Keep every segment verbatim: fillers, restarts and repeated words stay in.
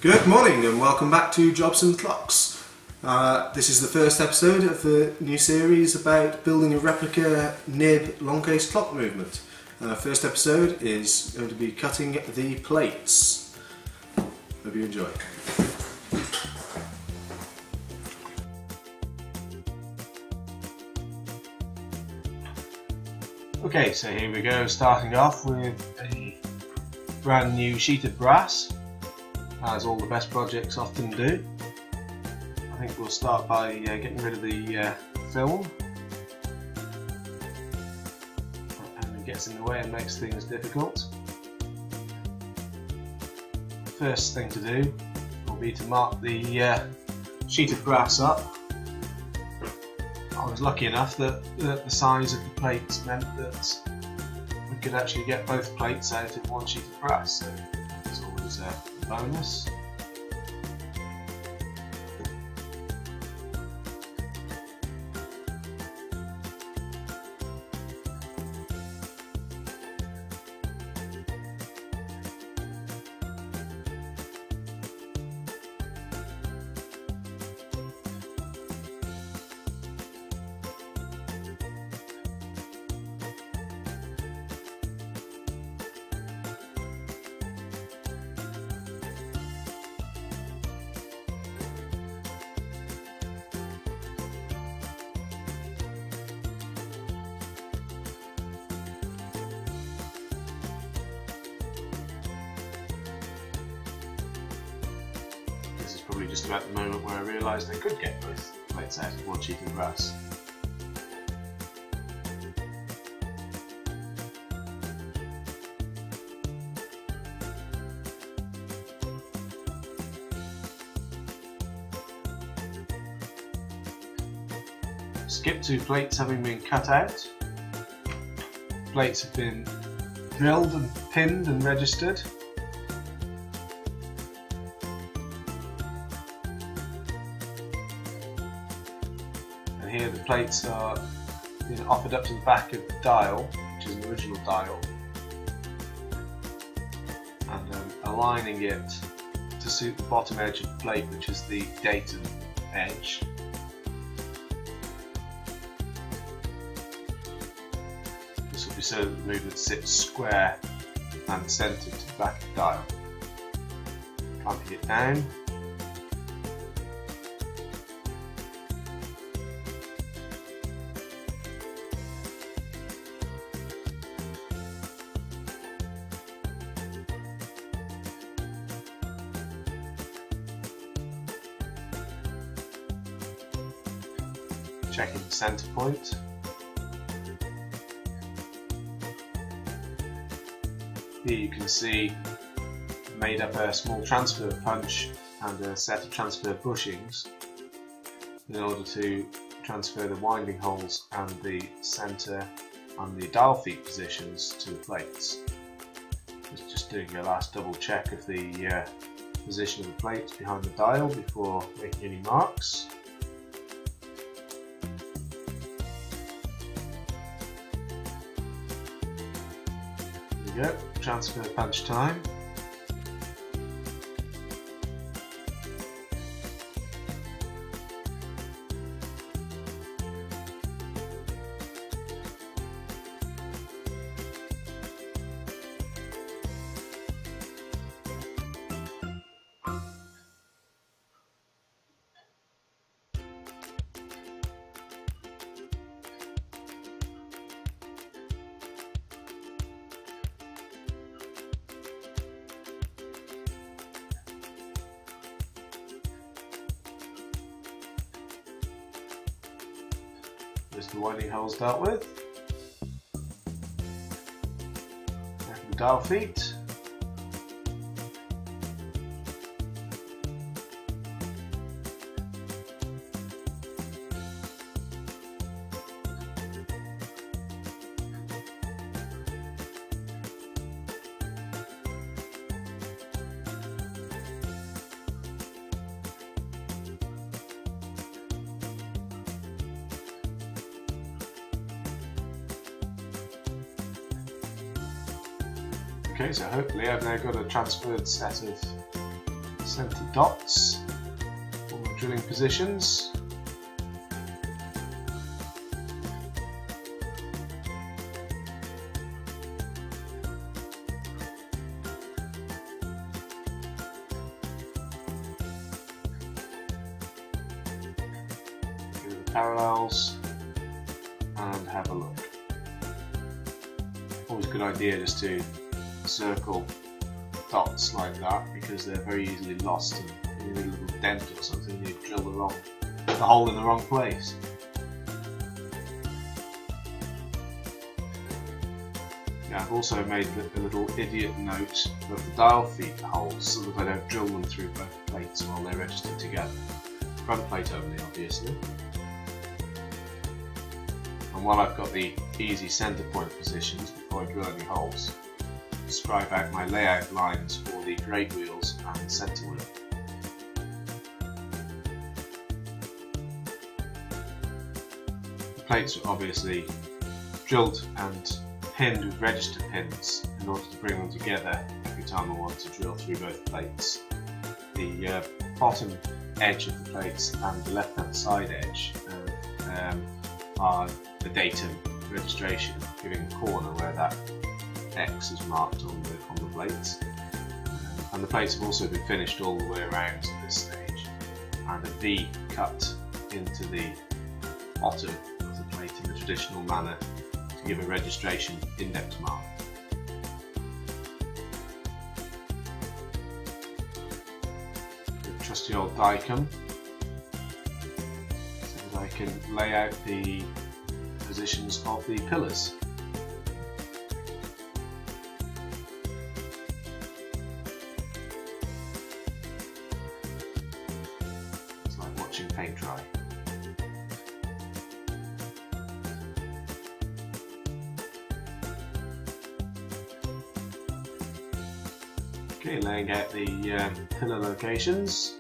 Good morning and welcome back to Jobs and Clocks. Uh, this is the first episode of the new series about building a replica Knibb longcase clock movement. Uh, first episode is going to be cutting the plates. Hope you enjoy. Okay, so here we go, starting off with a brand new sheet of brass, as all the best projects often do. I think we'll start by uh, getting rid of the uh, film, and it gets in the way and makes things difficult. First thing to do will be to mark the uh, sheet of brass up. I was lucky enough that, that the size of the plates meant that we could actually get both plates out in one sheet of brass, so it's always a bonus. This is probably just about the moment where I realised I could get both plates out of one sheet of brass. Skip two plates having been cut out. Plates have been drilled and pinned and registered. Here the plates are being offered up to the back of the dial, which is an original dial, and um, aligning it to suit the bottom edge of the plate, which is the datum edge. This will be so that the movement sits square and centred to the back of the dial. Clamping it down. Checking the centre point. Here you can see I made up a small transfer punch and a set of transfer bushings in order to transfer the winding holes and the centre and the dial feet positions to the plates. Just doing a last double check of the uh, position of the plates behind the dial before making any marks. There we go, transfer punch time. There's the winding holes dealt with. And the dial feet. Okay, so hopefully I've now got a transferred set of centre dots for the drilling positions. Do the parallels and have a look. Always a good idea just to circle dots like that because they're very easily lost, and if you need a little dent or something, you drill the wrong the hole in the wrong place. Yeah, I've also made a little idiot note of the dial feed holes so that I don't drill them through both plates while they're registered together. Front plate only, obviously. And while I've got the easy centre point positions before I drill any holes, scribe out my layout lines for the brake wheels and centre wheel. The plates are obviously drilled and pinned with register pins in order to bring them together every time I want to drill through both plates. The uh, bottom edge of the plates and the left hand side edge uh, um, are the datum registration, giving a corner where that X is marked on the, on the plates. Um, and the plates have also been finished all the way around at this stage, and a V cut into the bottom of the plate in the traditional manner to give a registration index mark. The trusty old dicom, so that I can lay out the positions of the pillars. It's like watching paint dry. Okay, laying out the um, pillar locations.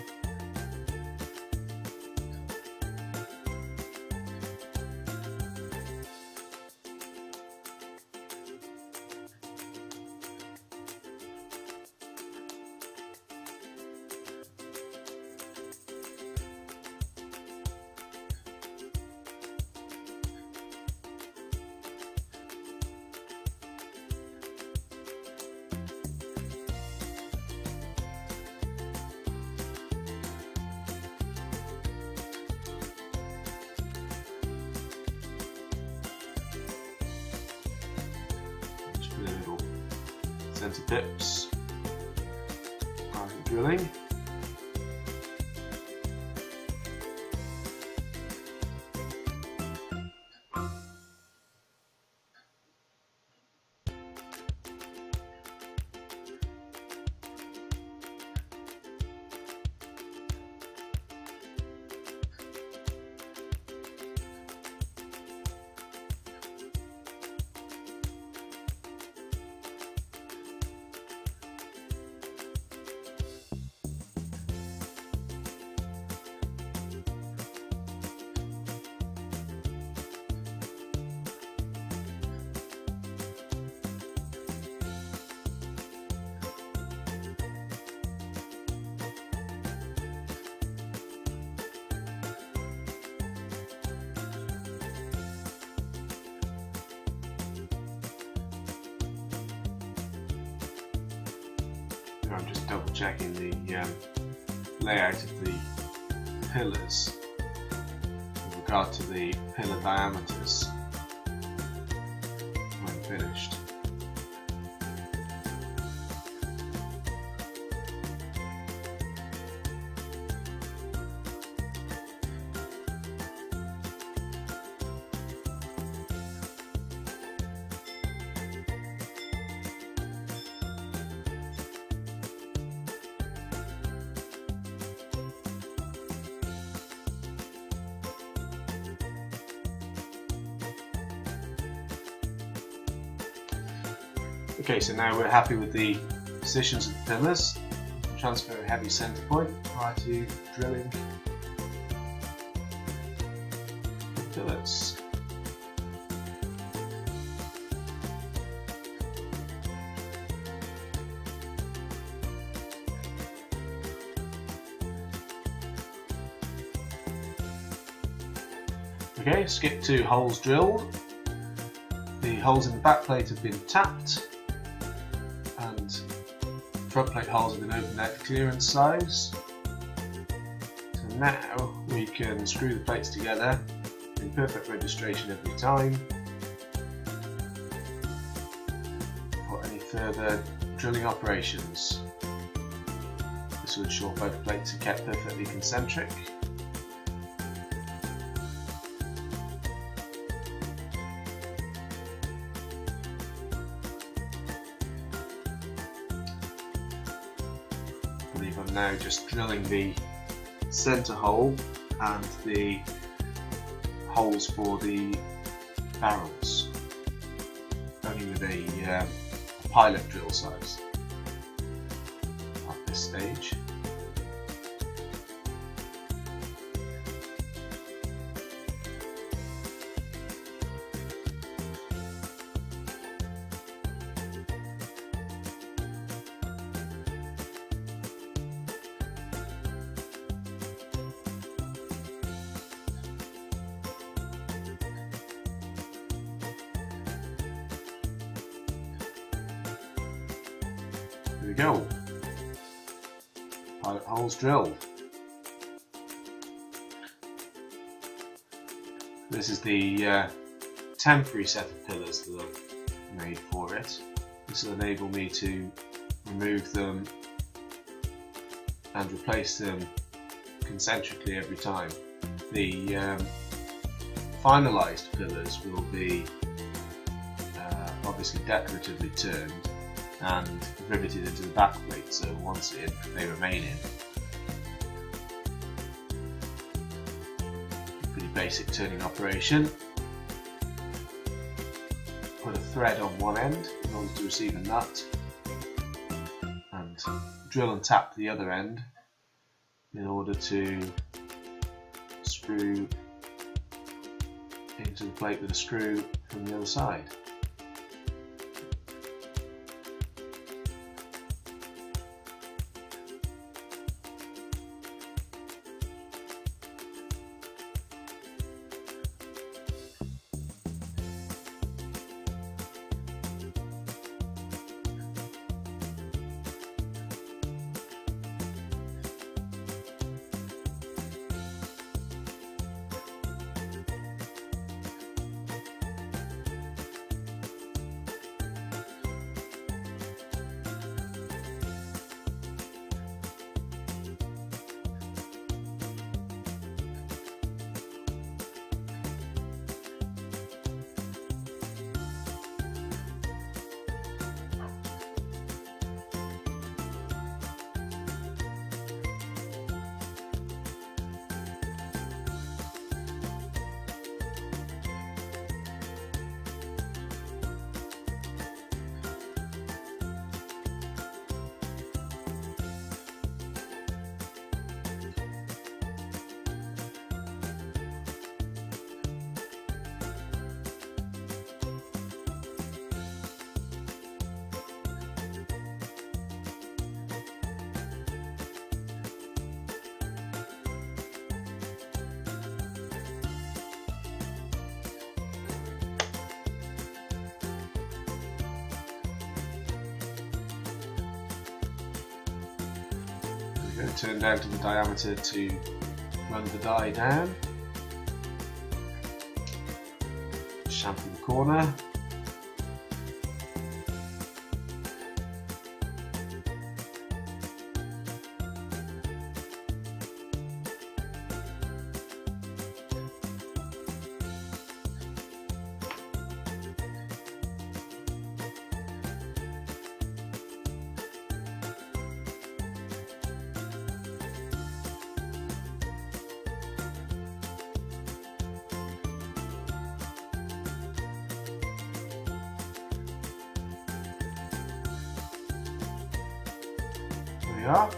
Little centre pips, private drilling. I'm just double checking the um, layout of the pillars with regard to the pillar diameters when finished. Okay, so now we're happy with the positions of the pillars. Transfer a heavy centre point prior to drilling the pillars. Okay, skip to holes drilled. The holes in the back plate have been tapped and front plate holes have been opened out to clearance size. So now we can screw the plates together in perfect registration every time. For any further drilling operations, this will ensure both plates are kept perfectly concentric. I believe I'm now just drilling the centre hole and the holes for the barrels, only with a, um, a pilot drill size at this stage. Here we go. Pilot holes drilled. This is the uh, temporary set of pillars that I've made for it. This will enable me to remove them and replace them concentrically every time. The um, finalised pillars will be uh, obviously decoratively turned and riveted into the back plate, so once in, they remain in. Pretty basic turning operation. Put a thread on one end in order to receive a nut, and drill and tap the other end in order to screw into the plate with a screw from the other side. Turn down to the diameter to run the die down. Chamfer the corner. There we are.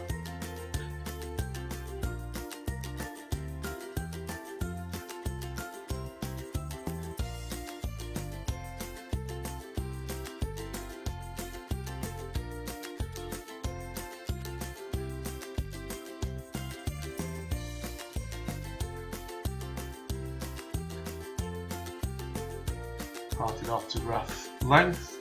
part it off to rough length.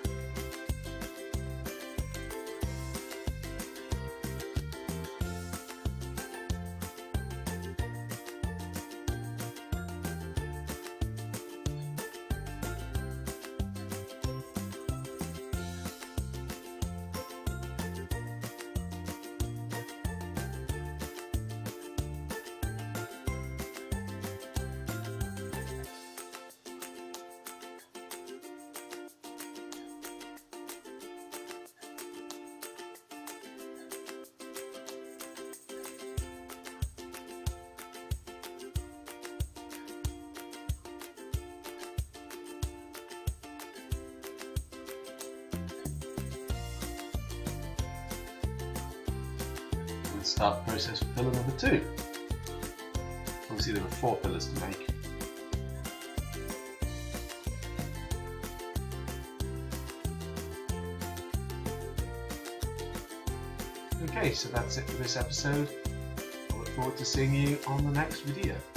Start the process with pillar number two. Obviously there were four pillars to make. Okay, so that's it for this episode. I look forward to seeing you on the next video.